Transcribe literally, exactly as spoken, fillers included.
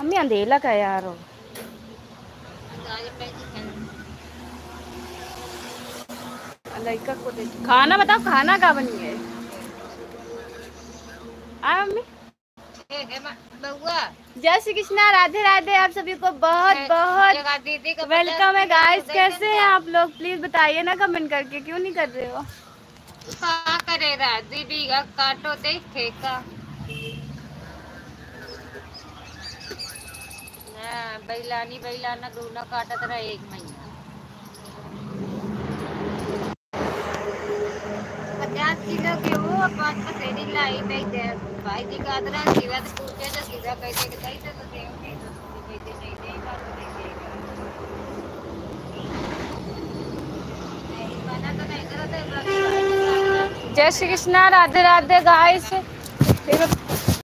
अम्मी अंधेला का यार हो। लड़का को दे खाना बताओ, खाना का बनी है आ मम्मी। जय श्री कृष्णा, राधे राधे। आप सभी को बहुत बहुत वेलकम है गाइस। कैसे हैं आप लोग? प्लीज बताइए ना कमेंट करके, क्यों नहीं कर रहे हो? क्या करे दीदी का काटो दे ठेका ना बैलानी बैलाना दोनों काटत रहा एक महीना। पचास किलो गेहूँ पाँच पसेरी लाई नहीं दे भाई जी का अदरा सीधा तो पूछे तो सीधा कैसे कैसे तो दे नहीं तो कैसे नहीं दे बात नहीं देगा नहीं बना तो नहीं करो तो जय श्री कृष्णा, राधे राधे गाइस।